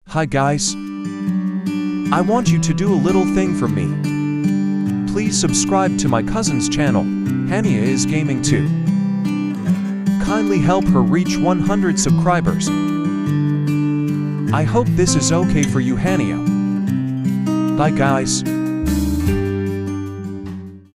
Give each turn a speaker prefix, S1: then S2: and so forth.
S1: Hi guys. I want you to do a little thing for me. Please subscribe to my cousin's channel, Haniya is Gaming too. Kindly help her reach 100 subscribers. I hope this is okay for you, Haniya. Bye guys.